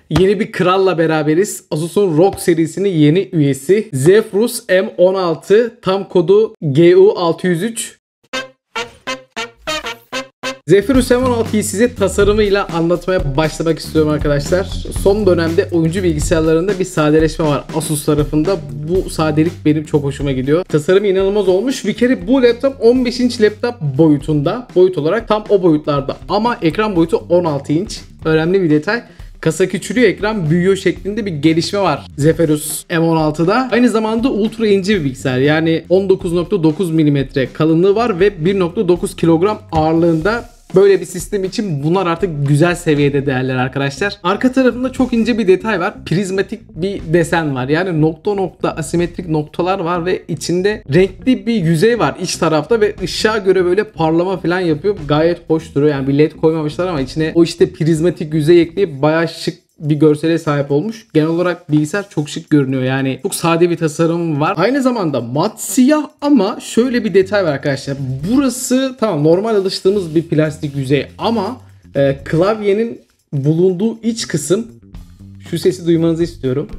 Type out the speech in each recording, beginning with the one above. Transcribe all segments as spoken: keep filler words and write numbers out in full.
Yeni bir kralla beraberiz. Asus'un R O G serisinin yeni üyesi Zephyrus M on altı, tam kodu G U altı yüz üç. Zephyrus M on altıyı size tasarımıyla anlatmaya başlamak istiyorum arkadaşlar. Son dönemde oyuncu bilgisayarlarında bir sadeleşme var Asus tarafında. Bu sadelik benim çok hoşuma gidiyor. Tasarım inanılmaz olmuş. Bir kere bu laptop on beş inç laptop boyutunda. Boyut olarak tam o boyutlarda. Ama ekran boyutu on altı inç. Önemli bir detay. Kasa küçülüyor, ekran büyüyor şeklinde bir gelişme var Zephyrus M on altıda. Aynı zamanda ultra ince bir bilgisayar. Yani on dokuz nokta dokuz milimetre kalınlığı var ve bir nokta dokuz kilogram ağırlığında. Böyle bir sistem için bunlar artık güzel seviyede değerler arkadaşlar. Arka tarafında çok ince bir detay var. Prizmatik bir desen var. Yani nokta nokta asimetrik noktalar var ve içinde renkli bir yüzey var iç tarafta ve ışığa göre böyle parlama falan yapıyor. Gayet hoş duruyor. Yani bir led koymamışlar ama içine o işte prizmatik yüzey ekleyip bayağı şık bir görsele sahip olmuş. Genel olarak bilgisayar çok şık görünüyor. Yani çok sade bir tasarım var. Aynı zamanda mat siyah ama şöyle bir detay var arkadaşlar. Burası tamam normal alıştığımız bir plastik yüzey ama e, klavyenin bulunduğu iç kısım, şu sesi duymanızı istiyorum.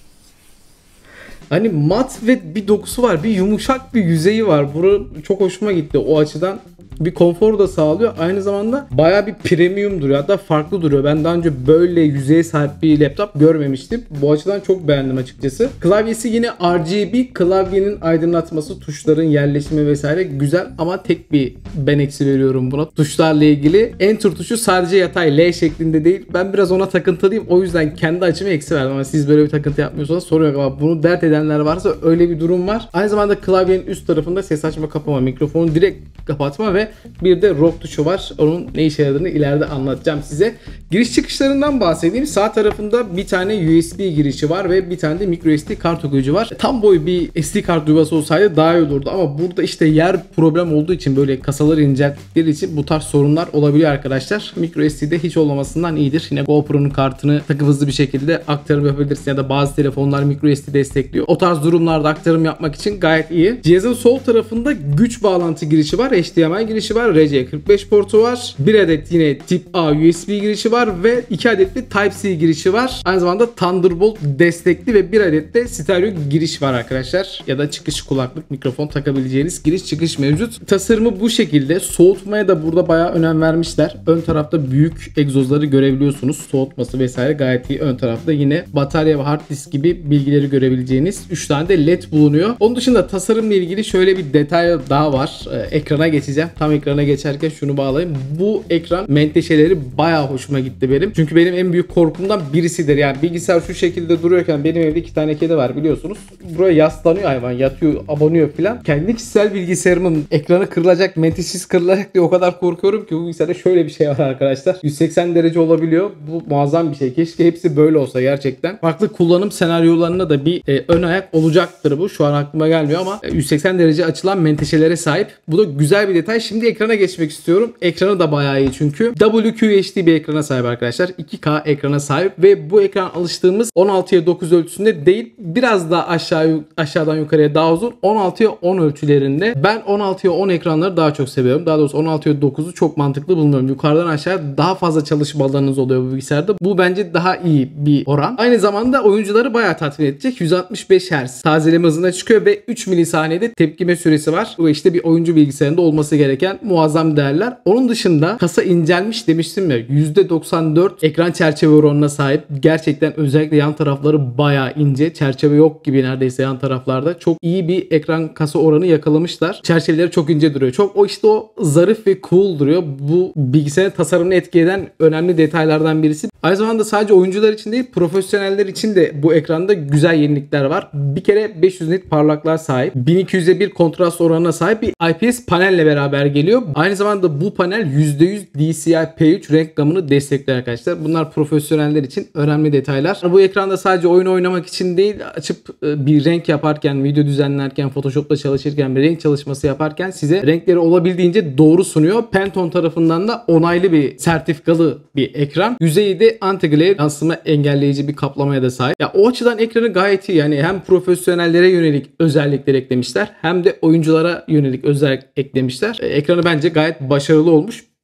Hani mat ve bir dokusu var. Bir yumuşak bir yüzeyi var. Bu çok hoşuma gitti o açıdan. Bir konfor da sağlıyor. Aynı zamanda bayağı bir premium duruyor. Hatta farklı duruyor. Ben daha önce böyle yüzeye sahip bir laptop görmemiştim. Bu açıdan çok beğendim açıkçası. Klavyesi yine R G B. Klavyenin aydınlatması, tuşların yerleşimi vesaire güzel ama tek bir ben eksi veriyorum buna. Tuşlarla ilgili Enter tuşu sadece yatay L şeklinde değil. Ben biraz ona takıntılıyım. O yüzden kendi açıma eksi verdim. Ama siz böyle bir takıntı yapmıyorsanız sorun yok ama bunu dert edenler varsa öyle bir durum var. Aynı zamanda klavyenin üst tarafında ses açma kapama, mikrofonu direkt kapatma ve bir de R O G tuşu var. Onun ne işe yaradığını ileride anlatacağım size. Giriş çıkışlarından bahsedeyim. Sağ tarafında bir tane U S B girişi var ve bir tane de micro S D kart okuyucu var. Tam boy bir S D kart yuvası olsaydı daha iyi olurdu ama burada işte yer problem olduğu için, böyle kasaları incelttikleri için bu tarz sorunlar olabiliyor arkadaşlar. Micro S D'de hiç olmamasından iyidir. Yine GoPro'nun kartını takıp hızlı bir şekilde aktarım yapabilirsin ya da bazı telefonlar micro S D destekliyor. O tarz durumlarda aktarım yapmak için gayet iyi. Cihazın sol tarafında güç bağlantı girişi var. H D M I girişi var. R C kırk beş portu var. Bir adet yine tip A U S B girişi var ve iki adet de Type-C girişi var. Aynı zamanda Thunderbolt destekli ve bir adet de stereo giriş var arkadaşlar. Ya da çıkış kulaklık, mikrofon takabileceğiniz giriş çıkış mevcut. Tasarımı bu şekilde. Soğutmaya da burada bayağı önem vermişler. Ön tarafta büyük egzozları görebiliyorsunuz. Soğutması vesaire gayet iyi. Ön tarafta yine batarya ve hard disk gibi bilgileri görebileceğiniz üç tane de led bulunuyor. Onun dışında tasarımla ilgili şöyle bir detay daha var. Ee, ekrana geçeceğim. Tam ekrana geçerken şunu bağlayayım. Bu ekran menteşeleri bayağı hoşuma gitti benim. Çünkü benim en büyük korkumdan birisidir. Yani bilgisayar şu şekilde duruyorken, benim evde iki tane kedi var biliyorsunuz. Buraya yaslanıyor hayvan. Yatıyor, abanıyor filan. Kendi kişisel bilgisayarımın ekranı kırılacak, menteşesi kırılacak diye o kadar korkuyorum ki bu bilgisayarda şöyle bir şey var arkadaşlar. yüz seksen derece olabiliyor. Bu muazzam bir şey. Keşke hepsi böyle olsa gerçekten. Farklı kullanım senaryolarına da bir e, ön ayak olacaktır bu. Şu an aklıma gelmiyor ama e, yüz seksen derece açılan menteşelere sahip. Bu da güzel bir detay. Şimdi ekrana geçmek istiyorum. Ekranı da bayağı iyi çünkü. W Q H D bir ekrana sahip arkadaşlar. iki K ekrana sahip ve bu ekran alıştığımız on altıya dokuz ölçüsünde değil. Biraz daha aşağı aşağıdan yukarıya daha uzun. on altıya on ölçülerinde. Ben on altıya on ekranları daha çok seviyorum. Daha doğrusu on altıya dokuzu çok mantıklı bulmuyorum. Yukarıdan aşağı daha fazla çalışma alanınız oluyor bu bilgisayarda. Bu bence daha iyi bir oran. Aynı zamanda oyuncuları bayağı tatmin edecek. yüz altmış beş hertz tazeleme hızına çıkıyor ve üç milisaniyede tepkime süresi var. Bu işte bir oyuncu bilgisayarında olması gereken muazzam değerler. Onun dışında kasa incelmiş demiştim ya, yüzde doksan dört ekran çerçeve oranına sahip. Gerçekten özellikle yan tarafları bayağı ince. Çerçeve yok gibi neredeyse yan taraflarda. Çok iyi bir ekran kasa oranı yakalamışlar. Çerçeveleri çok ince duruyor. Çok o işte o zarif ve cool duruyor. Bu bilgisayarın tasarımını etki eden önemli detaylardan birisi. Aynı zamanda sadece oyuncular için değil, profesyoneller için de bu ekranda güzel yenilikler var. Bir kere beş yüz nit parlaklığa sahip. bin iki yüze bir kontrast oranına sahip bir I P S panelle beraber geliyor. Aynı zamanda bu panel yüzde yüz D C I P üç renk gamını destekliyor arkadaşlar. Bunlar profesyoneller için önemli detaylar. Bu ekranda sadece oyun oynamak için değil, açıp bir renk yaparken, video düzenlerken, Photoshop'ta çalışırken, bir renk çalışması yaparken size renkleri olabildiğince doğru sunuyor. Pantone tarafından da onaylı bir sertifikalı bir ekran. Yüzeyi de anti-glare yansıma engelleyici bir kaplamaya da sahip. Ya o açıdan ekranı gayet iyi. Yani hem profesyonellere yönelik özellikler eklemişler hem de oyunculara yönelik özellik eklemişler. Ekranı bence gayet başarılı olmuş.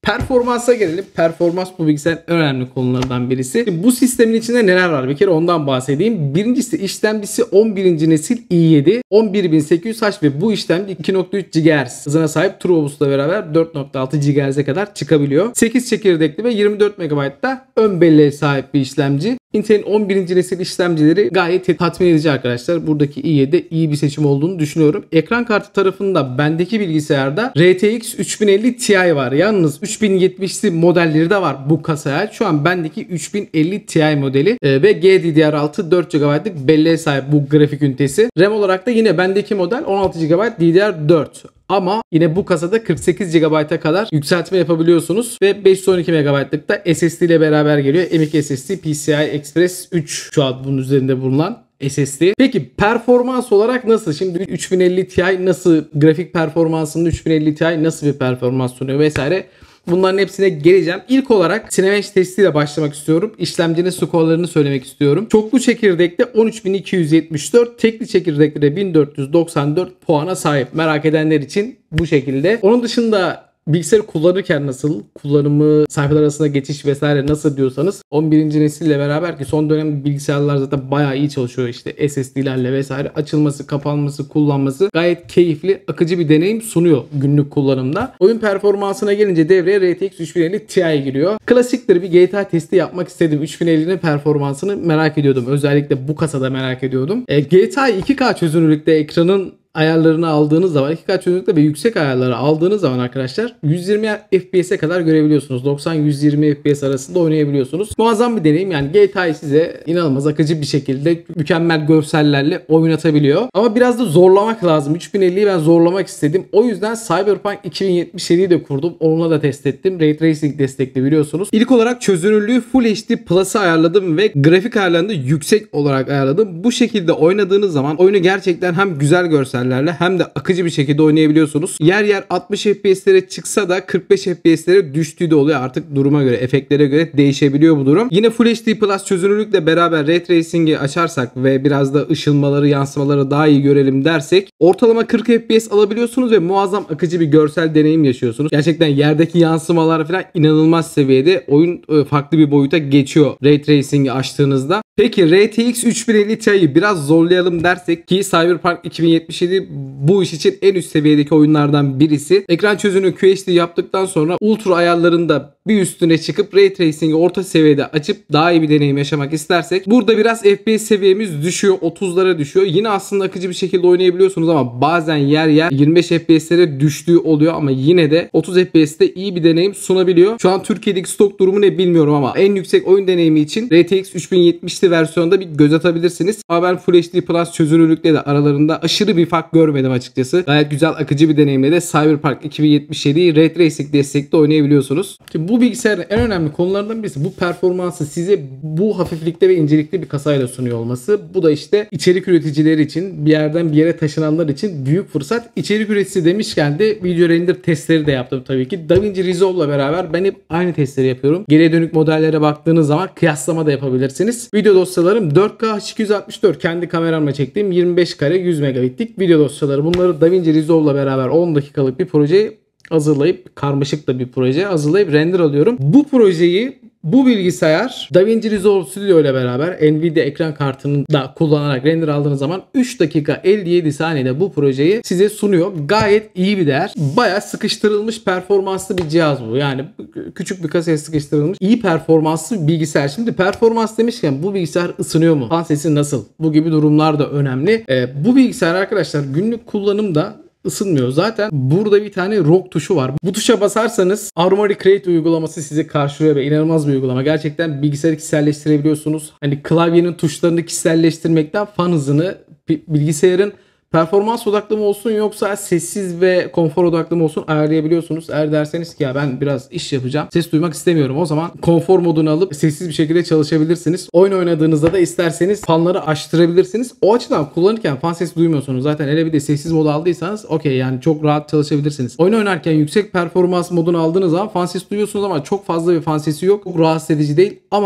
Performansa gelelim. Performans bu bilgisayarın en önemli konularından birisi. Şimdi bu sistemin içinde neler var? Bir kere ondan bahsedeyim. Birincisi işlemcisi on birinci nesil i yedi on bir bin sekiz yüz H ve bu işlemci iki nokta üç gigahertz hızına sahip. TrueBoost'la beraber dört nokta altı gigahertz'e kadar çıkabiliyor. sekiz çekirdekli ve yirmi dört megabayt da ön belleğe sahip bir işlemci. Intel'in on birinci nesil işlemcileri gayet tatmin edici arkadaşlar. Buradaki i yedi iyi bir seçim olduğunu düşünüyorum. Ekran kartı tarafında bendeki bilgisayarda R T X üç bin elli Ti var. Yalnız üç bin yetmişli modelleri de var bu kasaya. Şu an bendeki üç bin elli Ti modeli e, ve G D D R altı dört gigabaytlık belleğe sahip bu grafik ünitesi. RAM olarak da yine bendeki model on altı gigabayt D D R dört. Ama yine bu kasada kırk sekiz gigabayta kadar yükseltme yapabiliyorsunuz ve beş yüz on iki megabaytlık da S S D ile beraber geliyor. M iki S S D P C I Express üç şu an bunun üzerinde bulunan S S D. Peki performans olarak nasıl? Şimdi üç bin elli Ti nasıl, grafik performansında üç bin elli Ti nasıl bir performans sunuyor vesaire. Bunların hepsine geleceğim. İlk olarak Cinebench testiyle başlamak istiyorum. İşlemcinin skorlarını söylemek istiyorum. Çoklu çekirdekte on üç bin iki yüz yetmiş dört, tekli çekirdekte de bin dört yüz doksan dört puana sahip. Merak edenler için bu şekilde. Onun dışında bilgisayarı kullanırken nasıl, kullanımı, sayfalar arasında geçiş vesaire nasıl diyorsanız on birinci nesille beraber ki son dönem bilgisayarlar zaten bayağı iyi çalışıyor, işte S S D'lerle vesaire açılması, kapanması, kullanması gayet keyifli, akıcı bir deneyim sunuyor günlük kullanımda. Oyun performansına gelince devreye R T X üç bin elli Ti giriyor. Klasiktir, bir G T A testi yapmak istedim. üç bin ellinin performansını merak ediyordum. Özellikle bu kasada merak ediyordum. E, G T A iki K çözünürlükte ekranın ayarlarını aldığınız zaman, iki K çözünürlükte ve yüksek ayarları aldığınız zaman arkadaşlar yüz yirmi F P S'e kadar görebiliyorsunuz. doksan yüz yirmi F P S arasında oynayabiliyorsunuz. Muazzam bir deneyim. Yani G T A'yı size inanılmaz akıcı bir şekilde mükemmel görsellerle oynatabiliyor. Ama biraz da zorlamak lazım. üç bin elliyi ben zorlamak istedim. O yüzden Cyberpunk iki bin yetmiş yediyi de kurdum. Onunla da test ettim. Ray Tracing destekli biliyorsunuz. İlk olarak çözünürlüğü Full H D Plus'a ayarladım ve grafik ayarlarını da yüksek olarak ayarladım. Bu şekilde oynadığınız zaman oyunu gerçekten hem güzel görsel hem de akıcı bir şekilde oynayabiliyorsunuz. Yer yer altmış F P S'lere çıksa da kırk beş F P S'lere düştüğü de oluyor. Artık duruma göre, efektlere göre değişebiliyor bu durum. Yine Full H D Plus çözünürlükle beraber Ray Tracing'i açarsak ve biraz da ışınmaları, yansımaları daha iyi görelim dersek ortalama kırk F P S alabiliyorsunuz ve muazzam akıcı bir görsel deneyim yaşıyorsunuz. Gerçekten yerdeki yansımalar falan inanılmaz seviyede. Oyun farklı bir boyuta geçiyor Ray Tracing'i açtığınızda. Peki R T X üç bin elli Ti'yi biraz zorlayalım dersek ki Cyberpunk iki bin yetmiş yedi bu iş için en üst seviyedeki oyunlardan birisi. Ekran çözünürlüğü Q H D yaptıktan sonra ultra ayarlarında bir üstüne çıkıp Ray Tracing'i orta seviyede açıp daha iyi bir deneyim yaşamak istersek burada biraz F P S seviyemiz düşüyor. otuzlara düşüyor. Yine aslında akıcı bir şekilde oynayabiliyorsunuz ama bazen yer yer yirmi beş F P S'lere düştüğü oluyor ama yine de otuz F P S'te iyi bir deneyim sunabiliyor. Şu an Türkiye'deki stok durumu ne bilmiyorum ama en yüksek oyun deneyimi için R T X üç bin yetmişli versiyonda bir göz atabilirsiniz. Ama ben Full H D Plus çözünürlükle de aralarında aşırı bir fark görmedim açıkçası. Gayet güzel akıcı bir deneyimle de Cyberpunk iki bin yetmiş yediyi Ray Tracing destekli oynayabiliyorsunuz. Şimdi bu bilgisayarın en önemli konularından birisi bu performansı size bu hafiflikte ve incelikte bir kasayla sunuyor olması. Bu da işte içerik üreticileri için, bir yerden bir yere taşınanlar için büyük fırsat. İçerik üreticisi demişken de video render testleri de yaptım tabii ki. DaVinci Resolve'la beraber ben hep aynı testleri yapıyorum. Geriye dönük modellere baktığınız zaman kıyaslama da yapabilirsiniz. Video dosyalarım dört K H iki yüz altmış dört, kendi kameramla çektiğim yirmi beş kare yüz megabitlik video dosyaları. Bunları DaVinci Resolve'la beraber on dakikalık bir projeyi hazırlayıp, karmaşık da bir proje hazırlayıp render alıyorum. Bu projeyi bu bilgisayar DaVinci Resolve Studio ile beraber Nvidia ekran kartını da kullanarak render aldığınız zaman üç dakika elli yedi saniyede bu projeyi size sunuyor. Gayet iyi bir değer. Bayağı sıkıştırılmış performanslı bir cihaz bu. Yani küçük bir kasaya sıkıştırılmış iyi performanslı bir bilgisayar. Şimdi performans demişken bu bilgisayar ısınıyor mu? Fan sesi nasıl? Bu gibi durumlar da önemli. Ee, bu bilgisayar arkadaşlar günlük kullanımda ısınmıyor. Zaten burada bir tane rock tuşu var. Bu tuşa basarsanız Armoury Crate uygulaması sizi karşılıyor ve inanılmaz bir uygulama. Gerçekten bilgisayarı kişiselleştirebiliyorsunuz. Hani klavyenin tuşlarını kişiselleştirmekten fan hızını, bilgisayarın performans odaklı mı olsun yoksa sessiz ve konfor odaklı mı olsun ayarlayabiliyorsunuz. Eğer derseniz ki ya ben biraz iş yapacağım, ses duymak istemiyorum, o zaman konfor modunu alıp sessiz bir şekilde çalışabilirsiniz. Oyun oynadığınızda da isterseniz fanları açtırabilirsiniz. O açıdan kullanırken fan sesi duymuyorsunuz. Zaten hele bir de sessiz modu aldıysanız okey, yani çok rahat çalışabilirsiniz. Oyun oynarken yüksek performans modunu aldığınız zaman fan sesi duyuyorsunuz ama çok fazla bir fan sesi yok. Çok rahatsız edici değil ama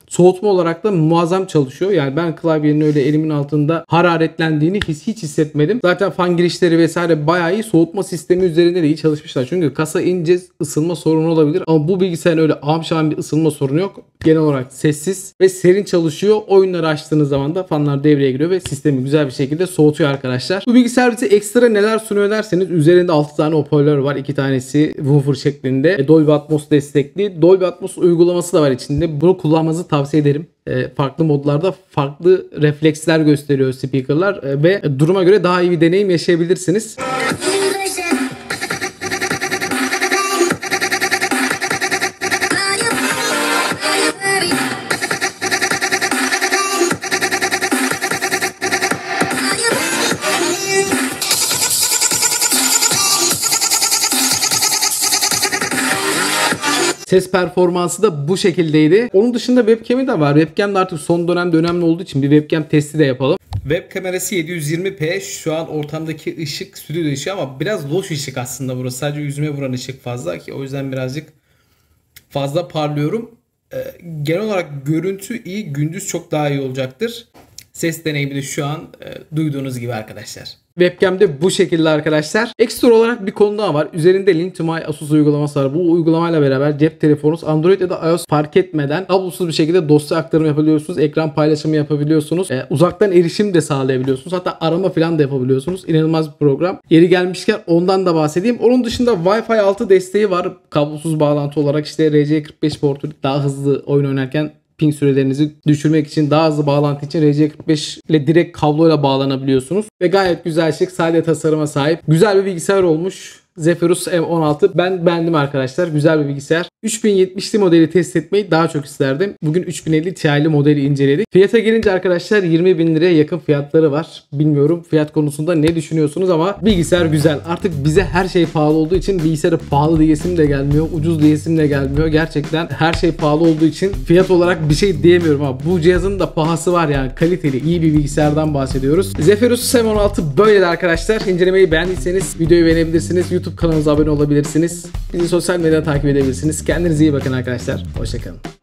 Soğutma olarak da muazzam çalışıyor. Yani ben klavyenin öyle elimin altında hararetlendiğini hiç, hiç hissetmedim. Zaten fan girişleri vesaire bayağı iyi. Soğutma sistemi üzerinde de iyi çalışmışlar. Çünkü kasa ince, ısınma sorunu olabilir. Ama bu bilgisayarın öyle amşan bir ısınma sorunu yok. Genel olarak sessiz ve serin çalışıyor. Oyunları açtığınız zaman da fanlar devreye giriyor ve sistemi güzel bir şekilde soğutuyor arkadaşlar. Bu bilgisayar bize ekstra neler sunuyor derseniz üzerinde altı tane hoparlör var. iki tanesi woofer şeklinde. Dolby Atmos destekli. Dolby Atmos uygulaması da var içinde. Bunu kullanmanızı tavsiye ederim. Farklı modlarda farklı refleksler gösteriyor speakerlar ve duruma göre daha iyi bir deneyim yaşayabilirsiniz. Ses performansı da bu şekildeydi. Onun dışında webcam'i de var. Webcam de artık son dönemde önemli olduğu için bir webcam testi de yapalım. Web kamerası yedi yüz yirmi p. Şu an ortamdaki ışık stüdyo ışığı ama biraz loş ışık aslında burası. Sadece yüzüme vuran ışık fazla ki o yüzden birazcık fazla parlıyorum. Ee, genel olarak görüntü iyi. Gündüz çok daha iyi olacaktır. Ses deneyimi de şu an e, duyduğunuz gibi arkadaşlar. Webcam'de bu şekilde arkadaşlar. Ekstra olarak bir konu daha var. Üzerinde Link to My Asus uygulaması var. Bu uygulamayla beraber cep telefonunuz Android ya da iOS fark etmeden kablosuz bir şekilde dosya aktarımı yapabiliyorsunuz. Ekran paylaşımı yapabiliyorsunuz. Ee, uzaktan erişim de sağlayabiliyorsunuz. Hatta arama falan da yapabiliyorsunuz. İnanılmaz bir program. Yeri gelmişken ondan da bahsedeyim. Onun dışında Wi-Fi altı desteği var. Kablosuz bağlantı olarak işte R C kırk beş portu daha hızlı oyun oynarken ping sürelerinizi düşürmek için, daha hızlı bağlantı için R C kırk beş ile direkt kabloyla bağlanabiliyorsunuz. Ve gayet güzel, şık, sade tasarıma sahip. Güzel bir bilgisayar olmuş. Zephyrus M on altı. Ben beğendim arkadaşlar. Güzel bir bilgisayar. üç bin yetmişli modeli test etmeyi daha çok isterdim. Bugün üç bin elli Ti'li modeli inceledik. Fiyata gelince arkadaşlar yirmi bin liraya yakın fiyatları var. Bilmiyorum fiyat konusunda ne düşünüyorsunuz ama bilgisayar güzel. Artık bize her şey pahalı olduğu için bilgisayarı pahalı diyesim de gelmiyor. Ucuz diyesim de gelmiyor. Gerçekten her şey pahalı olduğu için fiyat olarak bir şey diyemiyorum ama bu cihazın da pahası var yani. Kaliteli, iyi bir bilgisayardan bahsediyoruz. Zephyrus M on altı böyle arkadaşlar. İncelemeyi beğendiyseniz videoyu beğenebilirsiniz. YouTube kanalımıza abone olabilirsiniz. Bizi sosyal medyada takip edebilirsiniz. Kendinize iyi bakın arkadaşlar. Hoşçakalın.